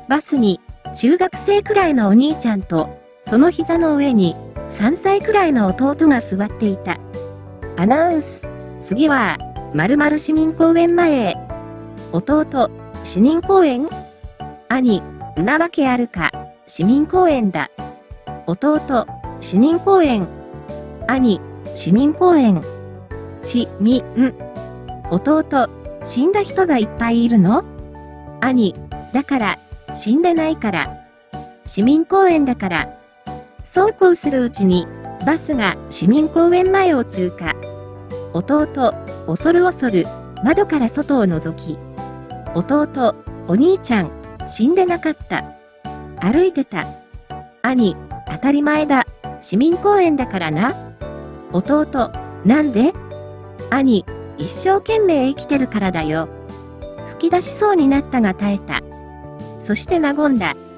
バスに、中学生くらいのお兄ちゃんと、その膝の上に、3歳くらいの弟が座っていた。アナウンス。次は、〇〇市民公園前へ。弟、市民公園？兄、んなわけあるか、市民公園だ。弟、市民公園。兄、市民公園。弟、死んだ人がいっぱいいるの？兄、だから、死んでないから。市民公園だから。そうこうするうちに、バスが市民公園前を通過。弟、恐る恐る、窓から外を覗き。弟、お兄ちゃん、死んでなかった。歩いてた。兄、当たり前だ。市民公園だからな。弟、なんで？兄、一生懸命生きてるからだよ。吹き出しそうになったが耐えた。そして和んだ。